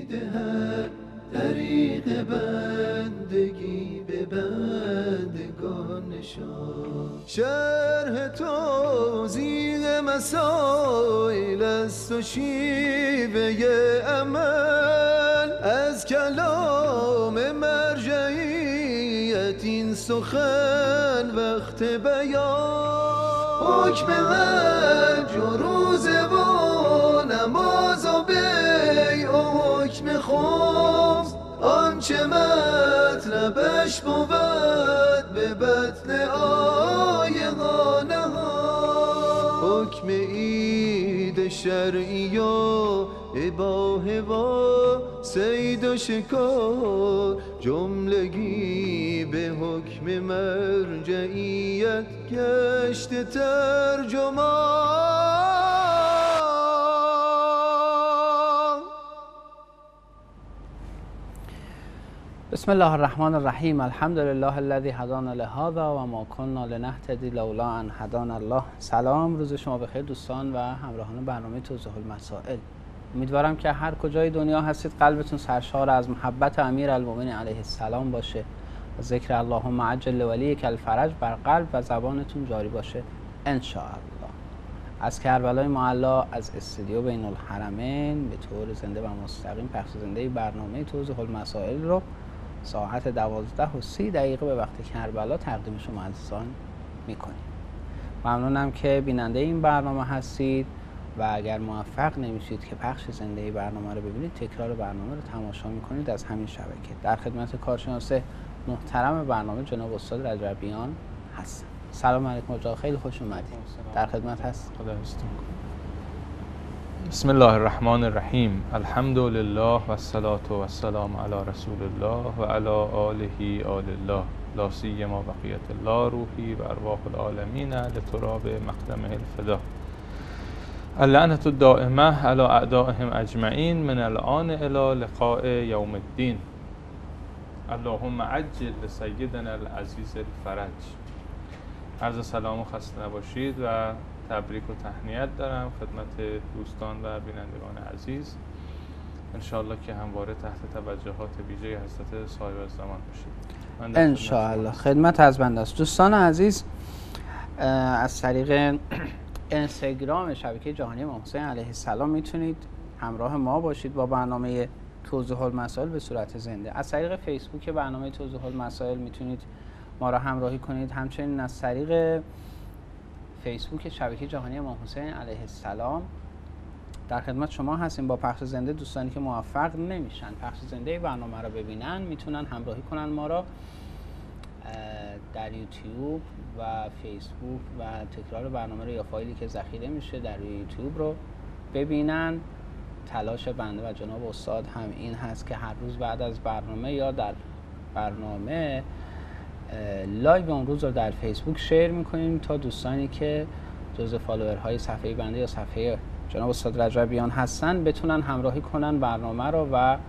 میدهد طریق بندگی به بندگان نشان. شرح توضیح مسائل است و شیوه عمل از کلام مرجعیت این سخن وقت بیان. حکم حج و روزه و نماز و بیع و حکم خمس آنچه مطلبش بود به بطن آیقانه ها. حکم عید شرعی و اباحه و صید و شکار جملگی به حکم مرجعیت گشت ترجمان. بسم الله الرحمن الرحیم. الحمد لله الذی هدانا لهذا و ما كنا لنهتدی لولا ان هدانا الله. سلام، روز شما بخیر دوستان و همراهان برنامه توضیح المسائل. امیدوارم که هر کجای دنیا هستید قلبتون سرشار از محبت امیرالمومنین علیه السلام باشه و ذکر اللهم عجل ولیک الفرج بر قلب و زبانتون جاری باشه ان شاء الله. از کربلای معلا از استودیو بین الحرمین به طور زنده و مستقیم پخش زنده برنامه توضیح المسائل رو ساعت 12:30 به وقت کربلا تقدیم شما عزیزان میکنیم. ممنونم که بیننده این برنامه هستید و اگر موفق نمیشید که پخش زنده برنامه رو ببینید تکرار برنامه رو تماشا میکنید از همین شبکه. در خدمت کارشناس محترم برنامه جناب استاد رجبیان هستم. سلام علیکم آقا، خیلی خوش اومدید. در خدمت هست. خدا حفظتون کنه. بسم الله الرحمن الرحیم. الحمد لله و الصلاة و السلام علی رسول الله و علی آله آل الله لا سیما بقیت الله روحی و ارواح العالمین لتراب مقدمه الفدا. اللعنة الدائمه علی اعدائهم اجمعین من الان الی لقاء یوم الدین. اللهم عجل لسیدنا العزیز الفرج. عرض سلام و خسته نباشید و تبریک و تهنیت دارم خدمت دوستان و بینندگان عزیز. انشاءالله که همواره تحت توجهات ویژه حضرت صاحب الزمان باشید. انشاءالله. خدمت از بنده است. دوستان عزیز، از طریق اینستاگرام شبکه جهانی امام حسین علیه السلام میتونید همراه ما باشید با برنامه توضیح المسائل به صورت زنده. از طریق فیسبوک برنامه توضیح المسائل میتونید ما را همراهی کنید. همچنین از طریق فیسبوک شبکه جهانی امام حسین علیه السلام در خدمت شما هستیم با پخش زنده. دوستانی که موفق نمیشن پخش زنده برنامه را ببینن میتونن همراهی کنن ما را در یوتیوب و فیسبوک و تکرار برنامه رو یا فایلی که ذخیره میشه در یوتیوب رو ببینن. تلاش بنده و جناب استاد هم این هست که هر روز بعد از برنامه یا در برنامه لایو اون روز رو در فیسبوک شیر میکنیم تا دوستانی که جزء فالوورهای صفحه بنده یا صفحه جناب استاد رجبیان هستن بتونن همراهی کنن برنامه رو و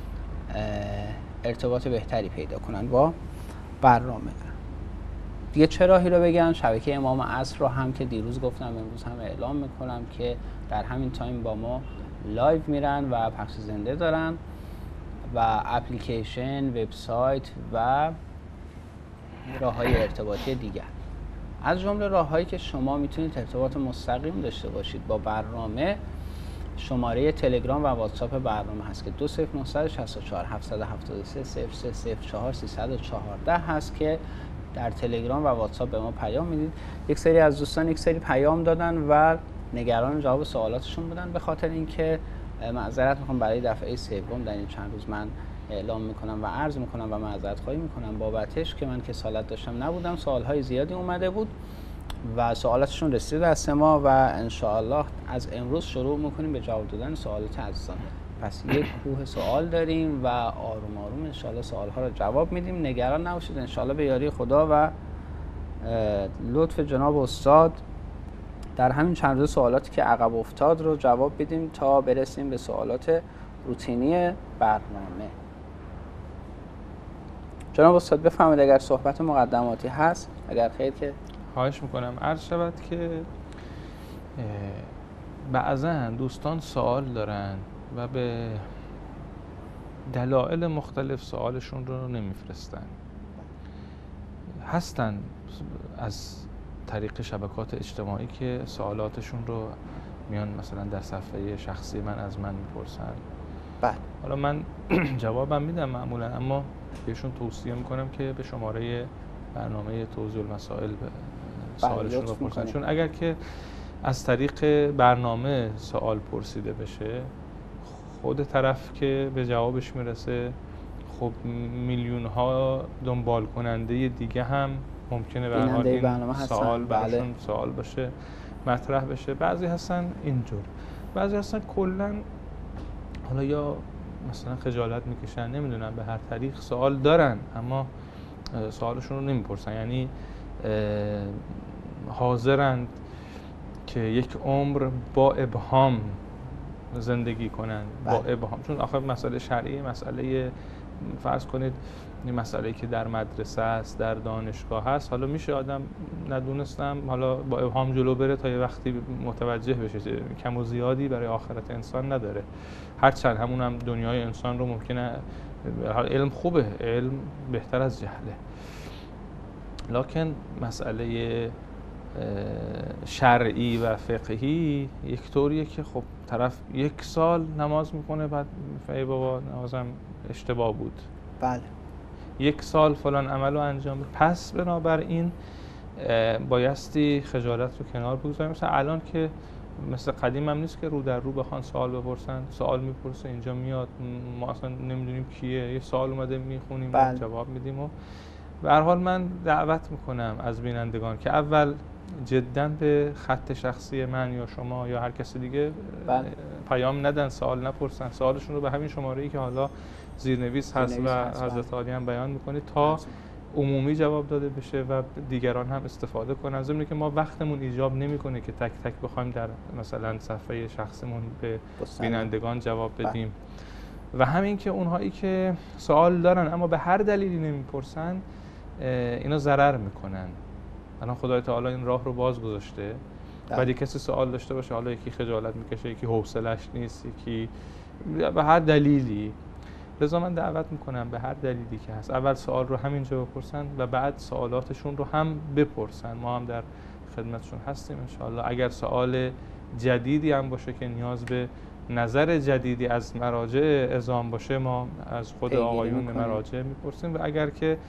ارتباط بهتری پیدا کنن با برنامه. دیگه چه راهی رو بگم؟ شبکه امام عصر رو هم که دیروز گفتم امروز هم اعلام میکنم که در همین تایم با ما لایو میرن و پخش زنده دارن و اپلیکیشن، وبسایت و راه‌های ارتباطی دیگر. از جمله راه‌هایی که شما میتونید ارتباط مستقیم داشته باشید با برنامه شماره تلگرام و واتساپ برنامه هست که 20964 773 0304 314 هست که در تلگرام و واتساپ به ما پیام میدید. یک سری از دوستان یک سری پیام دادن و نگران جواب سوالاتشون بودن. به خاطر اینکه معذرت میخوام برای دفعه سوم در این چند روز من اعلام میکنم و عرض میکنم و معذرت خواهی میکنم بابتش که من کسالت داشتم نبودم. سوالهای زیادی اومده بود و سوالاتشون رسید دست ما و انشاءالله از امروز شروع میکنیم به جواب دادن سوالات عزیزان. پس یک کوه سوال داریم و آروم آروم انشاءالله سوالها رو جواب میدیم. نگران نباشید، انشاءالله به یاری خدا و لطف جناب استاد در همین چند روز سوالاتی که عقب افتاد رو جواب بدیم تا برسیم به سوالات روتینی برنامه. جناب استاد بفرمایید اگر صحبت مقدماتی هست، اگر خیر که خواهش میکنم. عرض شود که بعضا دوستان سوال دارن و به دلایل مختلف سوالشون رو نمیفرستن. هستن از طریق شبکات اجتماعی که سوالاتشون رو میان مثلا در صفحه شخصی از من میپرسن. بله. حالا من جوابم میدم معمولا، اما بهشون توصیه میکنم که به شماره برنامه توضیح المسائل سوالشون رو بپرسن، چون اگر که از طریق برنامه سوال پرسیده بشه، خود طرف که به جوابش میرسه خب میلیون ها دنبال کننده دیگه هم ممکنه به حال این سوال براشون سوال باشه، مطرح بشه. بعضی هستن اینجور، بعضی هستن کلا حالا یا مثلا خجالت میکشن، نمیدونم، به هر طریق سوال دارن اما سوالشون رو نمیپرسن، یعنی حاضرند که یک عمر با ابهام زندگی کنن. با ابهام، چون آخر مسئله شرعی، مسئله فرض کنید این مسئله که در مدرسه است، در دانشگاه هست، حالا میشه آدم ندونستم حالا با ابهام جلو بره تا یه وقتی متوجه بشه، کم و زیادی برای آخرت انسان نداره. هرچند همون هم دنیای انسان رو ممکنه، علم خوبه، علم بهتر از جهله، لکن مسئله شرعی و فقهی یک طوریه که خب طرف 1 سال نماز میکنه بعد ای بابا نمازم اشتباه بود. بله. 1 سال فلان عمل رو انجام بده. پس بنابراین بایستی خجالت رو کنار بگذاریم. مثلا الان که مثل قدیم هم نیست که رو در رو بخوان سوال بپرسن، سوال میپرسه اینجا میاد، ما اصلا نمیدونیم کیه، یه سوال اومده میخونیم و جواب میدیم. و به هر حال من دعوت میکنم از بینندگان که اول جداً به خط شخصی من یا شما یا هر کسی دیگه پیام ندن، سوال نپرسن، سوالشون رو به همین شماره‌ای که حالا زیرنویس هست و حضرت عالی هم بیان میکنه تا عمومی جواب داده بشه و دیگران هم استفاده کنن. ضمن که ما وقتمون ایجاب نمیکنه که تک تک بخوایم در مثلا صفحه شخصمون به بینندگان جواب بدیم. و همین که اونهایی که سوال دارن اما به هر دلیلی نمیپرسن، اینا ضرر میکنن. الان خدای تعالی این راه رو باز گذاشته. بعد کسی سوال داشته باشه، حالا یکی خجالت میکشه، یکی حوصله‌اش نیست، یکی به هر دلیلی، لذا من دعوت میکنم به هر دلیلی که هست اول سوال رو همینجا بپرسن و بعد سوالاتشون رو هم بپرسن. ما هم در خدمتشون هستیم انشاءالله. اگر سوال جدیدی هم باشه که نیاز به نظر جدیدی از مراجع اعزام باشه، ما از خود آقایون مراجع میپرسیم، و اگر که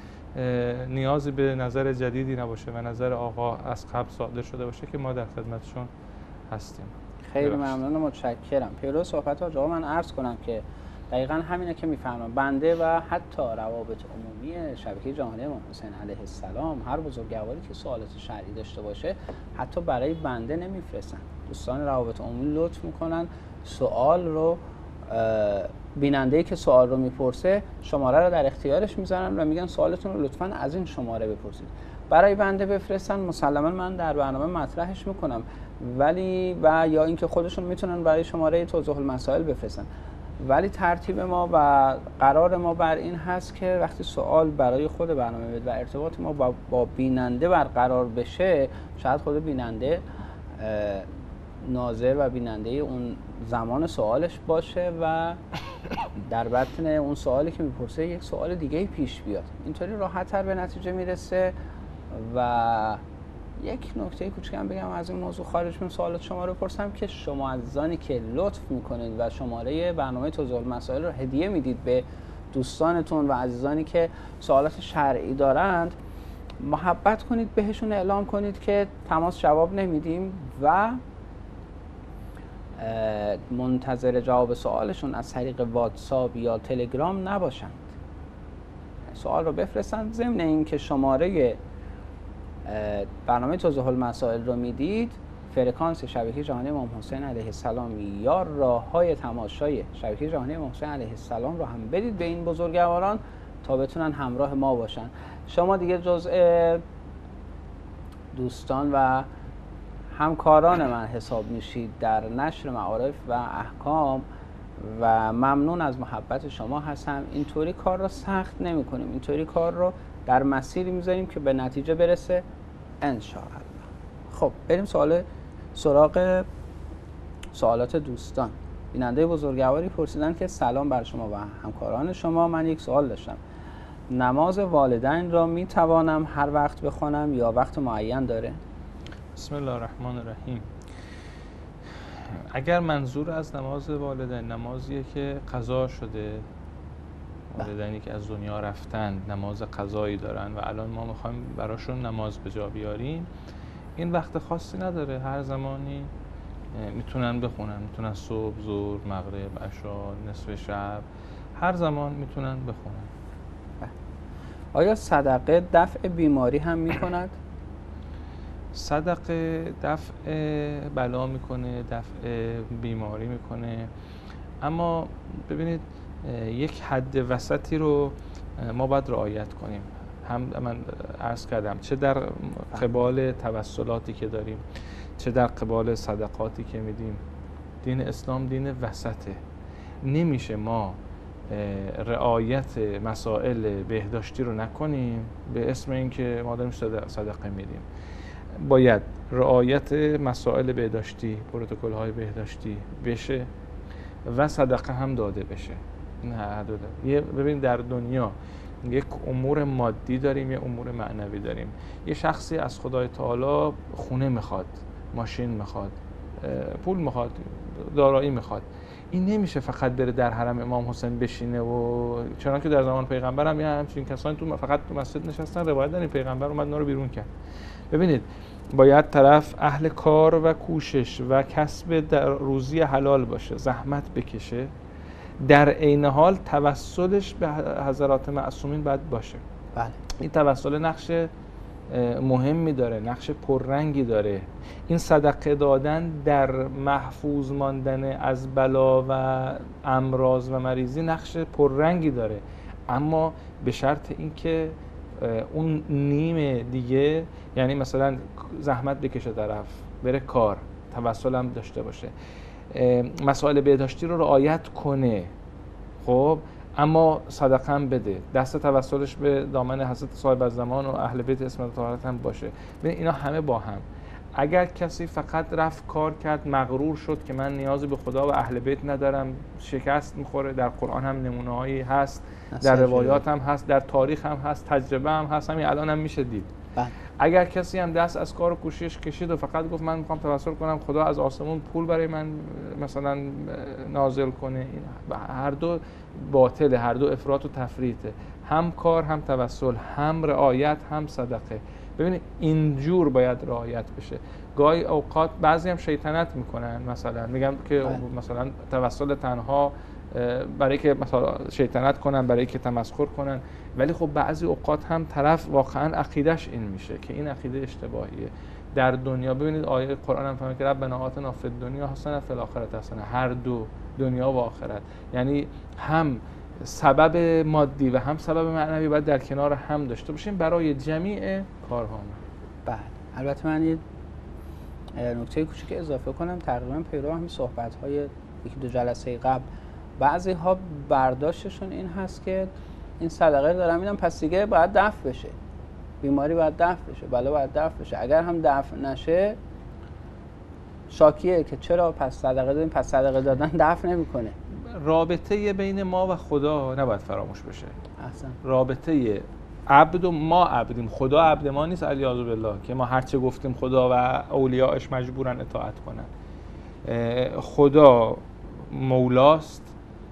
نیازی به نظر جدیدی نباشه و نظر آقا از قبل صادر شده باشه که ما در خدمتشون هستیم. خیلی ممنون و متشکرم. پیرو صحبت آقا من عرض کنم که دقیقاً همینه که میفهمم. بنده و حتی روابط عمومی شبکه جهانی امام حسین علیه السلام، هر بزرگواری که سوالات شرعی داشته باشه حتی برای بنده نمیفرستن. دوستان روابط عمومی لطف میکنن سوال رو، بیننده‌ای که سوال رو میپرسه شماره رو در اختیارش میذارن و میگن سوالتون رو لطفاً از این شماره بپرسید. برای بنده بفرستن مسلماً من در برنامه مطرحش میکنم، ولی و یا اینکه خودشون میتونن برای شماره توضیح المسائل بفرستن. ولی ترتیب ما و قرار ما بر این هست که وقتی سوال برای خود برنامه بیاد و ارتباط ما با بیننده برقرار بشه، شاید خود بیننده ناظر و بیننده اون زمان سوالش باشه و در بطن اون سوالی که میپرسه یک سوال دیگه پیش بیاد، اینطوری راحت‌تر به نتیجه میرسه. و یک نکته کوچیکم بگم از این موضوع خارج من سوالات شما رو پرسم که شما عزیزانی که لطف میکنید و شماره برنامه توضیح المسائل رو هدیه میدید به دوستانتون و عزیزانی که سوالات شرعی دارند، محبت کنید بهشون اعلام کنید که تماس جواب نمیدیم و منتظر جواب سوالشون از طریق واتساپ یا تلگرام نباشند. سوال رو بفرستند، ضمن این که شماره برنامه توضیح المسائل رو میدید، فرکانس شبکه جهانی امام حسین علیه السلام یا راه‌های تماشای شبکه جهانی امام حسین علیه السلام رو هم بدید به این بزرگواران تا بتونن همراه ما باشن. شما دیگه جزء دوستان و همکاران من حساب میشید در نشر معارف و احکام و ممنون از محبت شما هستم. اینطوری کار رو سخت نمی کنیم، اینطوری کار رو در مسیری میذاریم که به نتیجه برسه انشاءالله. خب بریم سراغ سوالات دوستان. بیننده بزرگواری پرسیدن که سلام بر شما و همکاران شما. من یک سوال داشتم. نماز والدین را می توانم هر وقت بخوانم یا وقت معین داره؟ بسم الله الرحمن الرحیم. اگر منظور از نماز والدین نمازیه که قضا شده، والدینی که از دنیا رفتن نماز قضایی دارن و الان ما میخوایم براشون نماز به جا بیاریم، این وقت خاصی نداره، هر زمانی میتونن بخونن، میتونن صبح، ظهر، مغرب، عشا، نصف شب، هر زمان میتونن بخونن. آیا صدقه دفع بیماری هم میکند؟ صدقه دفع بلا میکنه، دفع بیماری میکنه، اما ببینید یک حد وسطی رو ما باید رعایت کنیم. هم من عرض کردم چه در قبال توسلاتی که داریم، چه در قبال صدقاتی که میدیم. دین اسلام دین وسطه. نمیشه ما رعایت مسائل بهداشتی رو نکنیم به اسم اینکه ما داریم صدقه میدیم. باید رعایت مسائل بهداشتی، پروتکل‌های بهداشتی بشه و صدقه هم داده بشه. نه ببین در دنیا یک امور مادی داریم، یک امور معنوی داریم. یه شخصی از خدای تعالی خونه میخواد، ماشین میخواد، پول میخواد، دارایی میخواد. این نمیشه فقط بره در حرم امام حسین بشینه و چنانکه در زمان پیغمبر هم همچین کسانی فقط تو مسجد نشستن، روایت داریم پیغمبر اومد اونا رو بیرون کرد. ببینید باید طرف اهل کار و کوشش و کسب روزی حلال باشه، زحمت بکشه، در عین حال توسلش به حضرات معصومین باید باشه. بله. این توسل نقش مهمی داره، نقش پررنگی داره. این صدقه دادن در محفوظ ماندن از بلا و امراض و مریضی نقش پررنگی داره، اما به شرط اینکه اون نیم دیگه، یعنی مثلا زحمت بکشه طرف، بره کار، توسل هم داشته باشه، مسائل بهداشتی رو رعایت کنه، خب اما صدقه هم بده، دست توسلش به دامن حضرت صاحب الزمان و اهل بیت اسمت طهارت هم باشه. ببین اینا همه با هم. اگر کسی فقط رفت کار کرد، مغرور شد که من نیازی به خدا و اهل بیت ندارم، شکست میخوره. در قرآن هم نمونه‌هایی هست، در روایات هم هست، در تاریخ هم هست، تجربه هم هست، همین الان هم میشه دید. اگر کسی هم دست از کار و کوشش کشید و فقط گفت من میخوام توسل کنم خدا از آسمون پول برای من مثلا نازل کنه، این هر دو باطله، هر دو افراط و تفریطه. هم کار، هم توسل، هم رعایت، هم صدقه. ببینید اینجور باید رعایت بشه. گاهی اوقات بعضی هم شیطنت میکنن، مثلا میگم که مثلا توسل تنها برای که مثلا شیطنت کنن، برای که تمسخر کنن، ولی خب بعضی اوقات هم طرف واقعا عقیدش این میشه که این عقیده اشتباهیه. در دنیا ببینید آیه قرآن هم فهمید که ربنا آتنا فی الدنیا حسنه فی الاخره حسنه، هر دو دنیا و آخرت، یعنی هم سبب مادی و هم سبب معنوی باید در کنار هم داشته باشیم برای جمیع کارها. بله. البته من یه نکته کوچیک اضافه کنم، تقریبا پیرو همین صحبت‌های یکی دو جلسه قبل بعضی ها برداشتشون این هست که این صدقه دارم میدم پس دیگه باید دفع بشه، بیماری باید دفع بشه، بلا باید دفع بشه. اگر هم دفع نشه شاکیه که چرا پس صدقه دادیم، پس صدقه دادن دفع نمیکنه. رابطه بین ما و خدا نباید فراموش بشه. احسن. رابطه عبد و ما عبدیم، خدا عبد ما نیست علیاذ بالله که ما هر چه گفتیم خدا و اولیاءش مجبورن اطاعت کنن. خدا مولاست،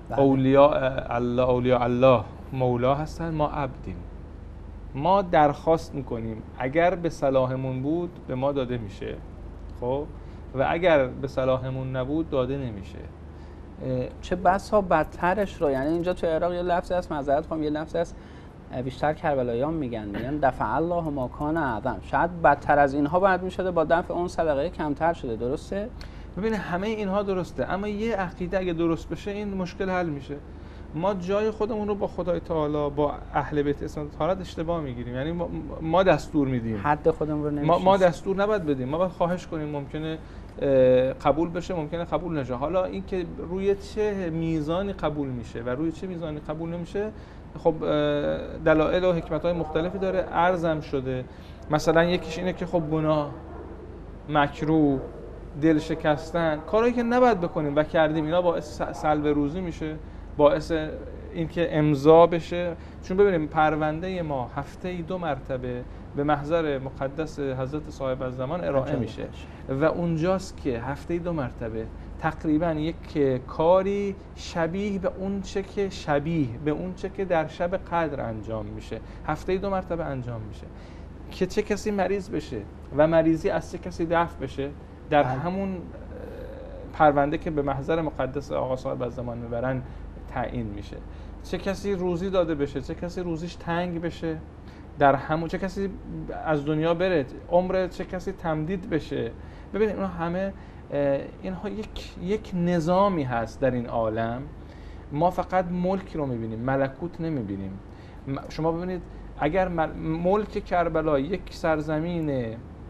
اولیاء الله مولا هستن، ما عبدیم. ما درخواست میکنیم، اگر به صلاحمون بود به ما داده میشه، خب، و اگر به صلاحمون نبود داده نمیشه. چه بسا بدترش رو، یعنی اینجا تو عراق یه لفظی هست، معذرت کنم، یه لفظی هست بیشتر کربلاییان میگن دفع الله ما کان اعظم. شاید بدتر از اینها باید میشده، با دفع اون صدقه کمتر شده. درسته؟ ببینه همه اینها درسته، اما یه عقیده اگه درست بشه این مشکل حل میشه. ما جای خودمون رو با خدای تعالی، با اهل بیت اسمت طهارت اشتباه میگیریم. یعنی ما دستور میدیم، حد خودمون رو نمیشیم. ما دستور نباید بدیم، ما باید خواهش کنیم. ممکنه قبول بشه، ممکنه قبول نشه. حالا این که روی چه میزانی قبول میشه و روی چه میزانی قبول نمیشه، خب دلایل و حکمت‌های مختلفی داره، عرضم شده. مثلا یکیش اینه که خب گناه، مکروه، دل شکستن، کارهایی که نباید بکنیم و کردیم، اینا باعث سلب روزی میشه، باعث اینکه امضا بشه. چون ببینیم پرونده ما هفته‌ای 2 مرتبه به محضر مقدس حضرت صاحب الزمان ارائه میشه و اونجاست که هفته‌ای 2 مرتبه تقریبا یک کاری شبیه به اون چه که در شب قدر انجام میشه، هفته‌ای 2 مرتبه انجام میشه که چه کسی مریض بشه و مریضی از چه کسی دفع بشه در همون پرونده که به محضر مقدس آقا صاحب الزمان میبرن تعیین میشه. چه کسی روزی داده بشه، چه کسی روزیش تنگ بشه در همون، چه کسی از دنیا بره، عمر چه کسی تمدید بشه. ببینید اینا همه اینها یک نظامی هست در این عالم. ما فقط ملک رو میبینیم، ملکوت نمیبینیم. شما ببینید اگر ملک کربلا یک سرزمین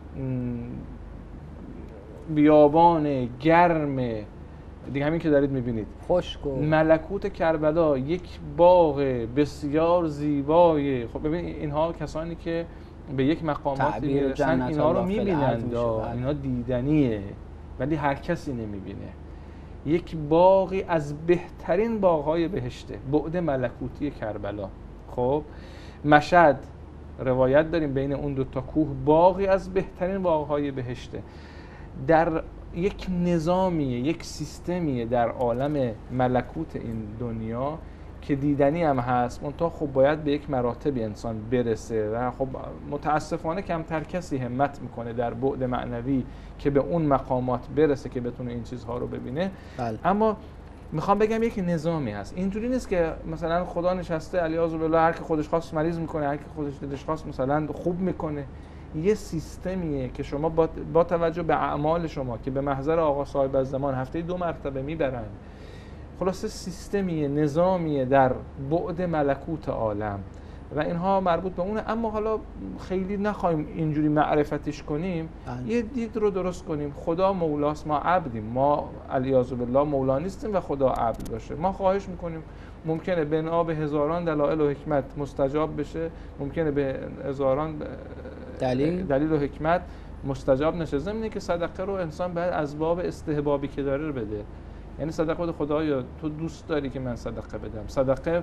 بیابان گرم دیگه همین که دارید میبینید، خشک، ملکوت کربلا یک باغ بسیار زیبای. خب ببین اینها کسانی که به یک مقاماتی میرسن اینا رو میبینند، اینا دیدنیه ولی هر کسی نمیبینه. یک باغی از بهترین باغ‌های بهشته، بعد ملکوتی کربلا. خب مشهد روایت داریم بین اون 2 تا کوه باغی از بهترین باغ‌های بهشته. در یک نظامیه، یک سیستمیه در عالم ملکوت این دنیا که دیدنی هم هست، منتها خب باید به یک مراتبی انسان برسه و خب متاسفانه کمتر کسی همت میکنه در بعد معنوی که به اون مقامات برسه که بتونه این چیزها رو ببینه. اما میخوام بگم یک نظامی هست. اینجوری نیست که مثلا خدا نشسته علیاذ بالله هر کی خودش خواست مریض میکنه، هر کی خودش دلش خواست مثلا خوب میکنه. یه سیستمیه که شما با توجه به اعمال شما که به محضر آقا صاحب الزمان هفته‌ای 2 مرتبه میبرن، خلاصه سیستمیه، نظامیه در بعد ملکوت عالم و اینها مربوط به اونه. اما حالا خیلی نخواهیم اینجوری معرفتش کنیم، یه دید رو درست کنیم. خدا مولاست، ما عبدیم، ما علیاذ بالله مولا نیستیم و خدا عبد باشه. ما خواهش میکنیم، ممکنه بنا به هزاران دلایل و حکمت مستجاب بشه، ممکنه به هزاران دلیل و حکمت مستجاب نشه. ضمن که صدقه رو انسان باید از باب استحبابی که داره رو بده. یعنی صدقه بده، خدایا تو دوست داری که من صدقه بدم. صدقه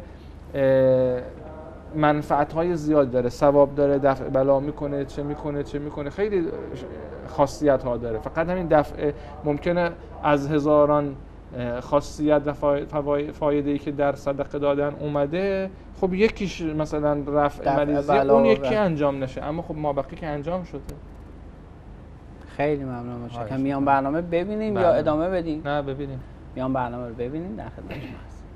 منفعت‌های زیاد داره، ثواب داره، دفع بلا میکنه، چه میکنه، خیلی خاصیت‌ها داره. فقط همین دفع ممکنه از هزاران خاصیت و فایده‌ای که در صدقه دادن اومده، خب یکیش مثلا رفع مریضی اون یکی انجام نشه، اما خب مابقی که انجام شده. خیلی ممنون متشکرم. میان برنامه ببینیم یا ادامه بدیم؟ نه ببینیم. میان برنامه رو ببینیم، در خدمت شما هستیم.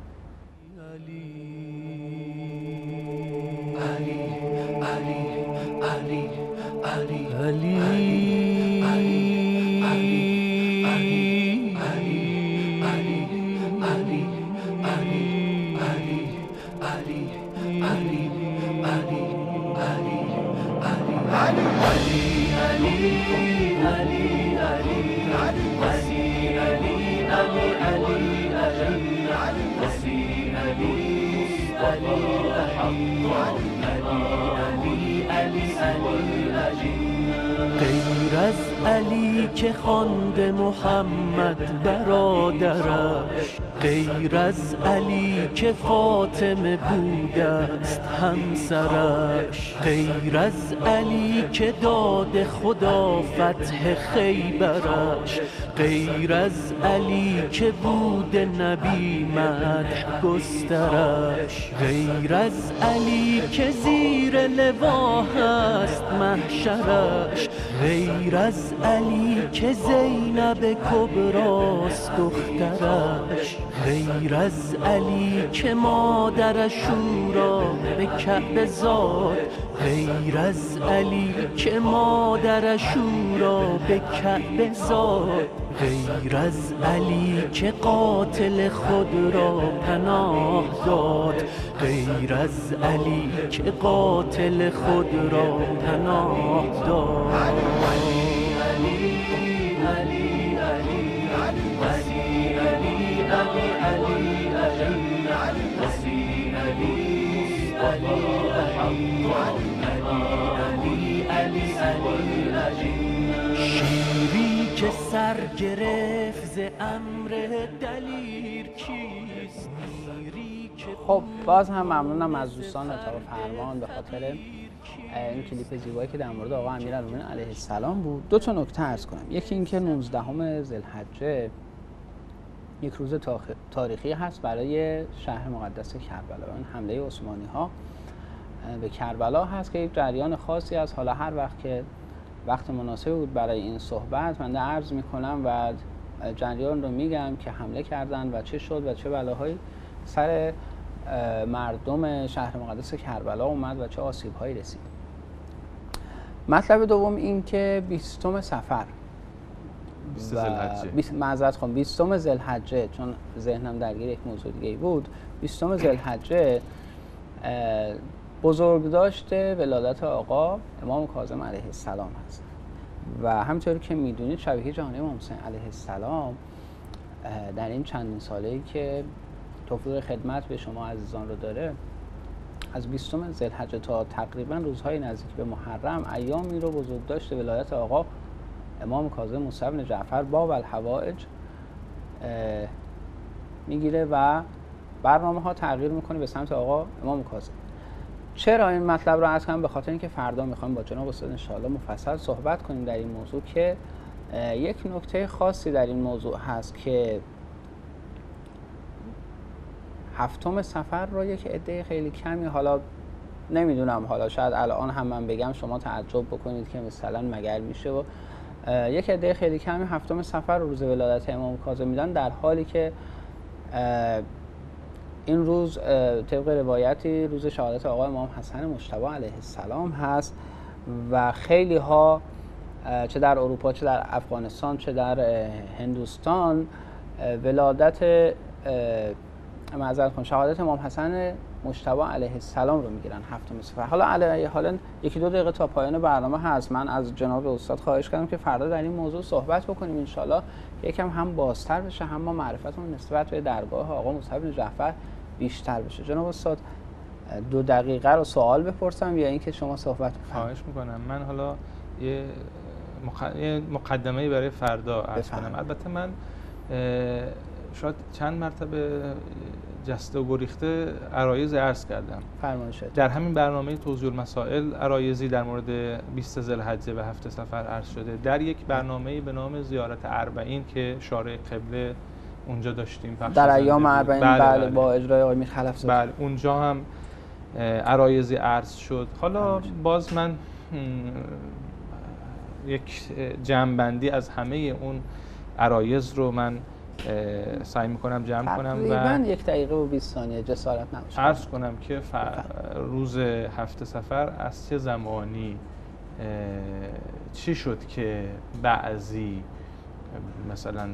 غیر از علی که خوانده محمد برادرش، غیر از علی که فاطمه بوده است همسرش، غیر از علی که داد خدا فتح خیبرش، غیر از علی که بود نبی مدح گسترش، غیر از علی که زیر لوا هست محشرش، غیر از علی که زینب کبراست دخترش، غیر از علی که مادر شورا به کعبه زاد، غیر از علی که مادر شورا به کعبه زاد، غیر از علی که قاتل خود را پناه داد، غیر از علی که قاتل خود را پناه داد. شیری که سر گرفت ز امر دلیر کیست؟ خب باز هم ممنونم از دوستان اتاق فرمان به خاطر این کلیپ زیبایی که در مورد آقا امیرالمومنین علیه السلام بود. دو تا نکته عرض کنم. یکی اینکه 19 ذوالحجه یک روز تاریخی هست برای شهر مقدس کربلا. این حمله عثمانی ها به کربلا هست که یک جریان خاصی است. حالا هر وقت که وقت مناسب بود برای این صحبت من عرض میکنم و جریان رو میگم که حمله کردن و چه شد و چه بلاهایی سر مردم شهر مقدس کربلا اومد و چه آسیب‌هایی رسید. مطلب دوم این که 20 صفر 20 ذوالحجه، چون ذهنم درگیر یک موضوع دیگه بود. 20 ذوالحجه بزرگداشت ولادت آقا امام کاظم علیه السلام هست و همونطور که میدونید شبکه جهانی امام حسین علیه السلام در این چندین ساله‌ای که توفیق خدمت به شما عزیزان رو داره، از 20 ذوالحجه تا تقریبا روزهای نزدیک به محرم ایامی رو بزرگداشت ولایت آقا امام کاظم موسی بن جعفر باب الحوائج میگیره و برنامه ها تغییر میکنه به سمت آقا امام کاظم. چرا این مطلب رو عرض کنم؟ به خاطر اینکه فردا میخوایم با جناب استاد ان شاء الله مفصل صحبت کنیم در این موضوع که یک نکته خاصی در این موضوع هست که 7 صفر رو یک عده خیلی کمی، حالا نمیدونم، حالا شاید الان هم من بگم شما تعجب بکنید که مثلا مگر میشه و یک عده خیلی کمی 7 صفر رو روز ولادت امام کاظم میدن، در حالی که این روز طبق روایتی روز شهادت آقا امام حسن مجتبی علیه السلام هست و خیلی ها چه در اروپا چه در افغانستان چه در هندوستان ولادت شهادت امام حسن مجتبی علیه السلام رو میگیرن 7 صفر. حالا علیه حالا 1-2 دقیقه تا پایان برنامه هست. من از جناب استاد خواهش کردم که فردا در این موضوع صحبت بکنیم ان شاء الله، یکم هم بازتر بشه هم ما معرفتمون نسبت به درگاه آقا موسی بن جعفر بیشتر بشه. جناب استاد 2 دقیقه رو سوال بپرسم یا اینکه شما صحبت کنید؟ خواهش میکنم. من حالا یه مقدمه‌ای برای فردا عرض کنم. البته من شاید چند مرتبه جسته و گریخته عرایض عرض کردم. فرمایشات. در همین برنامه توضیح المسائل عرایضی در مورد 20 ذوالحجه و 7 صفر عرض شده. در یک برنامه‌ای به نام زیارت اربعین که شارع قبله اونجا داشتیم در ایام اربعین، بله با اجرای آقای میر خلف زاده. بله اونجا هم عرایضی عرض شد. حالا باز من یک جمع‌بندی از همه اون عرایض رو من سعی میکنم جمع کنم و تقریباً 1 دقیقه و 20 ثانیه جسارت نباشه عرض کنم که روز 7 صفر از چه زمانی چی شد که بعضی مثلا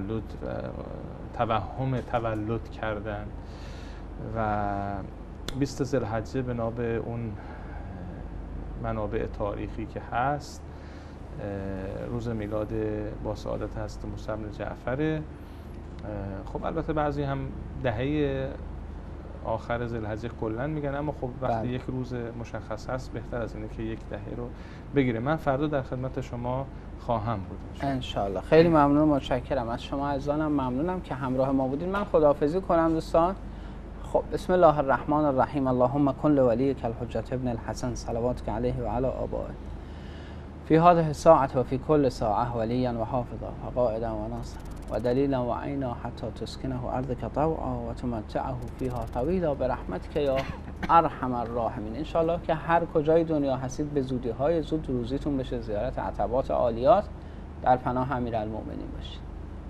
توهم تولد کردن و 20 ذوالحجه بنا به اون منابع تاریخی که هست روز میلاد با سعادت حضرت موسی بن جعفر. خب البته بعضی هم دهه آخر ذوالحجه کلا میگن، اما خب وقتی یک روز مشخص هست بهتر از اینه که یک دهه رو بگیره. من فردا در خدمت شما خواهم بود ان شاء الله. خیلی ممنون، متشکرم از شما عزیزانم، ممنونم که همراه ما بودین. من خداحافظی کنم دوستان. خب بسم الله الرحمن الرحیم. اللهم کن لولیک الحجة ابن الحسن صلواتک علیه و علی آبائه فی هذه الساعة و فی کل ساعة ولیا و حافظا و قائدا و ناصرا و دلیلا و عینا حتی تسکنه ارضک طوعا و تمتعه فیها طویلا برحمتک یا ارحم الراحمین. ان شاء الله که هر کجای دنیا هستید به زودی های زود روزیتون بشه زیارت عتبات عالیات در پناه امیرالمومنین باشید.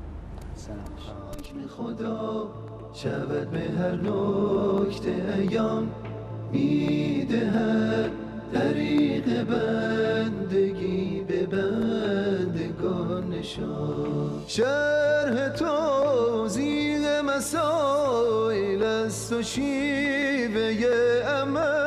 سلام خدا شود به هر نکته ایام میدهد طریق بندگی به بندگان نشان. شرح توضیح مسائل است و شیوه عمل